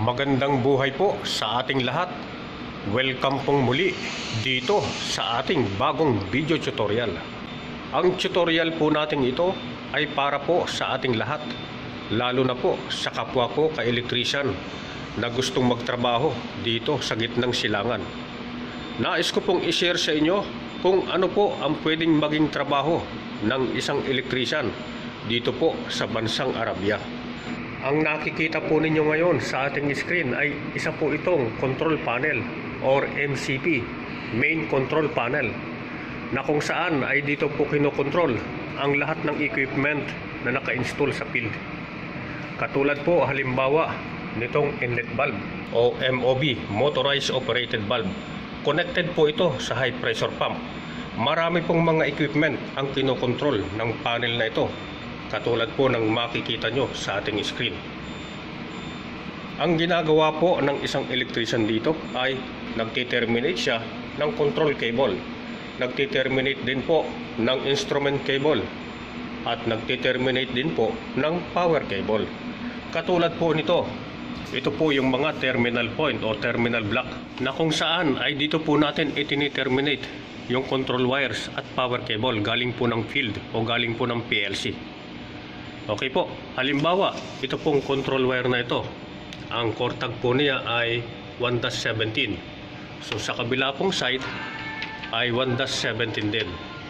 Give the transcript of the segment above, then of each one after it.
Magandang buhay po sa ating lahat. Welcome pong muli dito sa ating bagong video tutorial. Ang tutorial po natin ito ay para po sa ating lahat, lalo na po sa kapwa ko ka-electrician na gustong magtrabaho dito sa gitnang silangan. Nais ko pong i-share sa inyo kung ano po ang pwedeng maging trabaho ng isang electrician dito po sa bansang Arabia. Ang nakikita po ninyo ngayon sa ating screen ay isa po itong control panel or MCP, main control panel, na kung saan ay dito po kinokontrol ang lahat ng equipment na naka-install sa field. Katulad po halimbawa nitong inlet valve o MOV, motorized operated valve. Connected po ito sa high pressure pump. Marami pong mga equipment ang kinokontrol ng panel na ito, katulad po ng makikita nyo sa ating screen. Ang ginagawa po ng isang electrician dito ay nagti-terminate siya ng control cable, nagti-terminate din po ng instrument cable, at nagti-terminate din po ng power cable. Katulad po nito, ito po yung mga terminal point o terminal block na kung saan ay dito po natin itini-terminate yung control wires at power cable galing po ng field o galing po ng PLC. Okay po, halimbawa, ito pong control wire na ito, ang core tag po niya ay 1-17. So sa kabila pong side ay 1-17 din.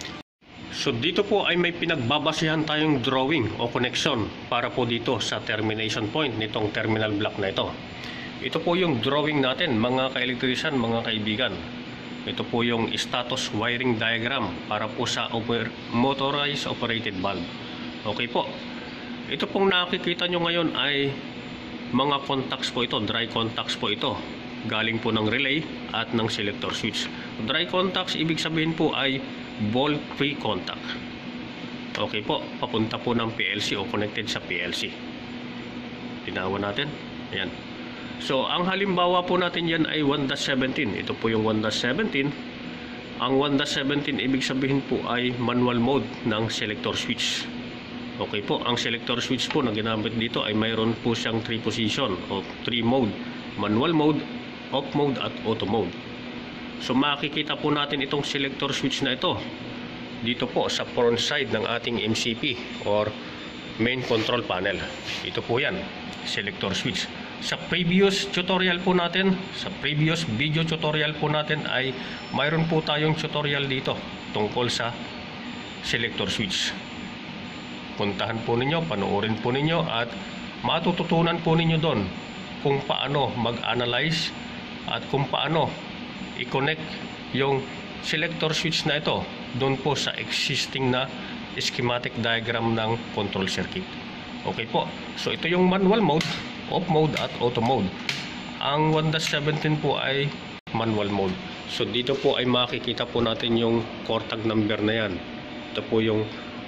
So dito po ay may pinagbabasihan tayong drawing o connection para po dito sa termination point nitong terminal block na ito. Ito po yung drawing natin mga ka-electrician, mga kaibigan. Ito po yung status wiring diagram para po sa motorized operated valve. Okay po. Ito pong nakikita nyo ngayon ay mga contacts po ito, dry contacts po ito. Galing po ng relay at ng selector switch. Dry contacts, ibig sabihin po ay volt-free contact. Okay po, papunta po ng PLC o connected sa PLC. Tinawan natin. Ayan. So, ang halimbawa po natin yan ay 1-17. Ito po yung 1-17. Ang 1-17, ibig sabihin po ay manual mode ng selector switch. Okay po, ang selector switch po na ginamit dito ay mayroon po siyang 3 position o 3 mode. Manual mode, off mode at auto mode. So makikita po natin itong selector switch na ito dito po sa front side ng ating MCP or main control panel. Ito po yan, selector switch. Sa previous tutorial po natin, sa previous video tutorial po natin ay mayroon po tayong tutorial dito tungkol sa selector switch. Puntahan po ninyo, panoorin po ninyo at matututunan po ninyo doon kung paano mag-analyze at kung paano i-connect yung selector switch na ito doon po sa existing na schematic diagram ng control circuit. Okay po, so ito yung manual mode, off mode at auto mode. Ang 1-17 po ay manual mode. So dito po ay makikita po natin yung core tag number na yan. Ito po yung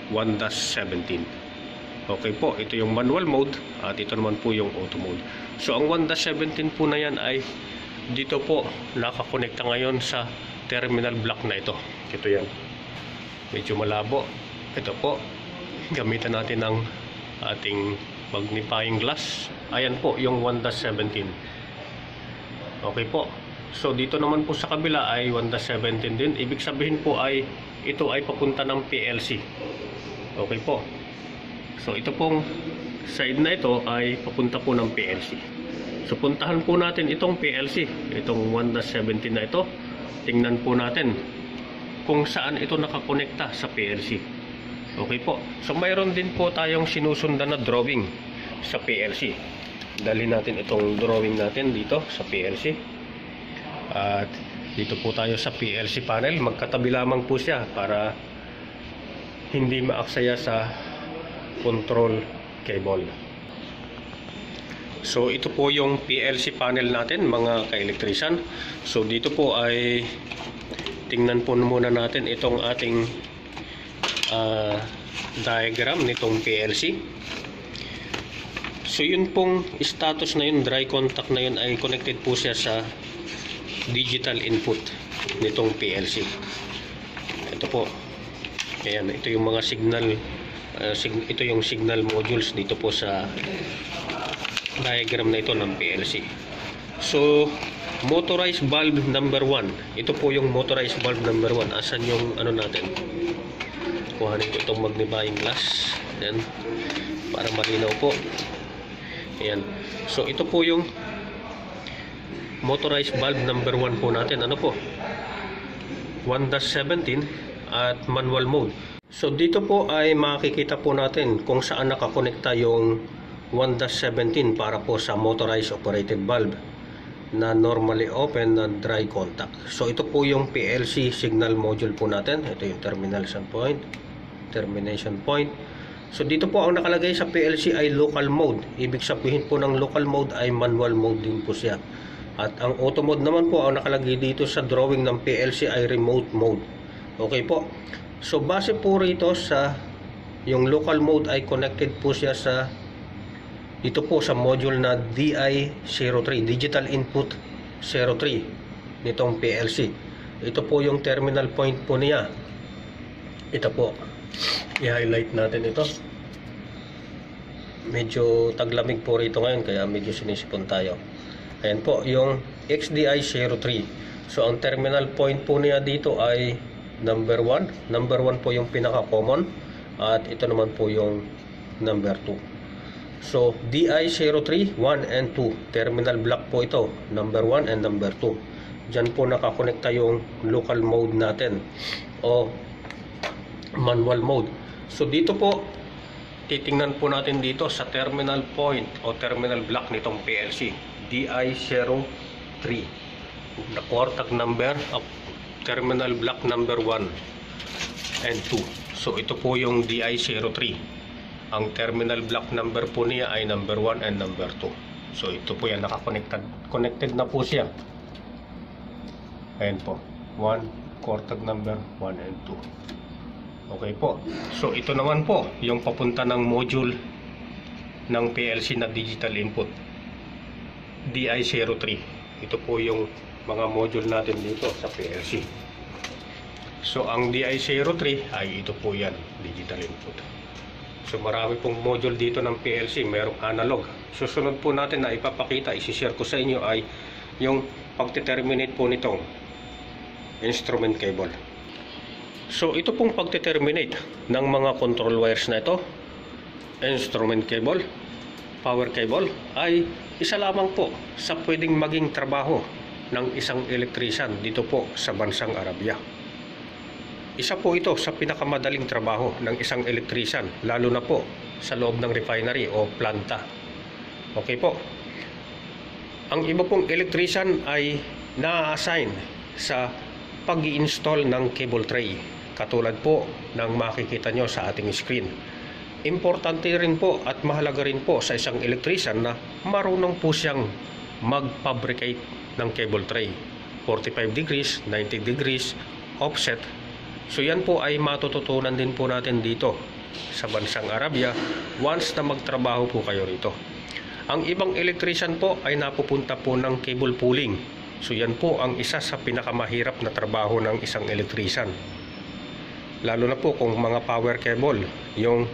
1-17. Okay po, ito yung manual mode at ito naman po yung auto mode. So ang 1-17 po na yan ay dito po nakakonekta ngayon sa terminal block na ito. Ito yan. Medyo malabo. Ito po. Gamitan natin ng ating magnifying glass. Ayan po yung 1-17. Okay po. So dito naman po sa kabila ay 1-17 din. Ibig sabihin po ay ito ay papunta ng PLC. Okay po. So ito pong side na ito ay papunta po ng PLC. So puntahan po natin itong PLC, itong 1-17 na ito. Tingnan po natin kung saan ito nakakonekta sa PLC. Okay po. So mayroon din po tayong sinusundan na drawing sa PLC. Dalhin natin itong drawing natin dito sa PLC. At dito po tayo sa PLC panel. Magkatabi lamang po siya para hindi maaksaya sa control cable. So ito po yung PLC panel natin mga ka-electrician. So dito po ay tingnan po muna natin itong ating diagram nitong PLC. So yun pong status na yun, dry contact na yun, ay connected po siya sa digital input nitong PLC. Ito po. Ayan, ito yung mga signal ito yung signal modules dito po sa diagram na ito ng PLC. So, motorized valve number 1. Ito po yung motorized valve number 1. Asan yung ano natin? Kuhanin ko itong magnifying glass. Ayan. Para malinaw po. Ayan. So, ito po yung motorized valve number 1 po natin. Ano po? 1-17 at manual mode. So, dito po ay makikita po natin kung saan nakakonekta yung 1-17 para po sa motorized operated valve na normally open na dry contact. So, ito po yung PLC signal module po natin. Ito yung termination point. So, dito po ang nakalagay sa PLC ay local mode. Ibig sabihin po ng local mode ay manual mode din po siya. At ang auto mode naman po ang nakalagay dito sa drawing ng PLC ay remote mode. Okay po. So, base po rito sa yung local mode ay connected po siya sa dito po sa module na DI03, Digital Input 03 nitong PLC. Ito po yung terminal point po niya. Ito po. I-highlight natin ito. Medyo taglamig po rito ngayon kaya medyo sinisipon tayo. Ayan po, yung XDI03. So, ang terminal point po niya dito ay number 1. Number 1 po yung pinaka-common. At ito naman po yung number 2. So, DI03, 1 and 2. Terminal block po ito. Number 1 and number 2. Diyan po nakakonekta yung local mode natin. O manual mode. So, dito po, titingnan po natin dito sa terminal point o terminal block nitong PLC. DI03 na contact number of terminal block number 1 and 2. So ito po yung DI03. Ang terminal block number po niya ay number 1 and number 2. So ito po yan, connected na po siya. Ayan po, 1 contact number 1 and 2. Okay po. So ito naman po yung papunta ng module ng PLC na digital input, DI03. Ito po yung mga module natin dito sa PLC. So, ang DI03 ay ito po yan, digital input. So, marami pong module dito ng PLC. Mayroong analog. Susunod po natin na ipapakita, isishare ko sa inyo ay yung pagdeterminate po nitong instrument cable. So, ito pong pagdeterminate ng mga control wires na ito, instrument cable, power cable, ay isa lamang po sa pwedeng maging trabaho ng isang electrician dito po sa bansang Arabia. Isa po ito sa pinakamadaling trabaho ng isang electrician, lalo na po sa loob ng refinery o planta. Okay po. Ang iba pong electrician ay na-assign sa pag-i-install ng cable tray, katulad po ng makikita nyo sa ating screen. Importante rin po at mahalaga rin po sa isang electrician na marunong po siyang mag-fabricate ng cable tray. 45 degrees, 90 degrees, offset. So yan po ay matututunan din po natin dito sa bansang Arabia once na magtrabaho po kayo rito. Ang ibang electrician po ay napupunta po ng cable pulling. So yan po ang isa sa pinakamahirap na trabaho ng isang electrician. Lalo na po kung mga power cable, yung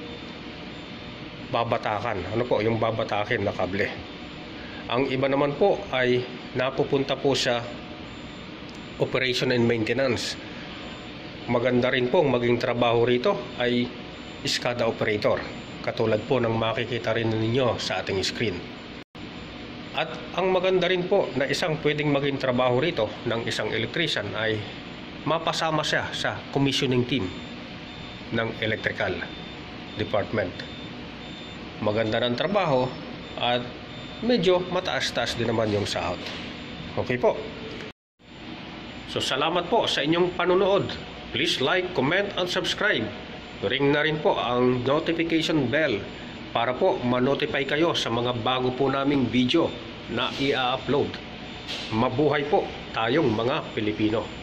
babatakan, yung babatakin na kable. Ang iba naman po ay napupunta po sa operation and maintenance. Maganda rin po maging trabaho rito ay SCADA operator, katulad po ng makikita rin ninyo sa ating screen. At ang maganda rin po na isang pwedeng maging trabaho rito ng isang electrician ay mapasama siya sa commissioning team ng electrical department. Maganda ng trabaho at medyo mataas-taas din naman yung sahod. Okay po. So salamat po sa inyong panunood. Please like, comment, and subscribe. Ring na rin po ang notification bell para po ma-notify kayo sa mga bago po naming video na i-upload. Mabuhay po tayong mga Pilipino.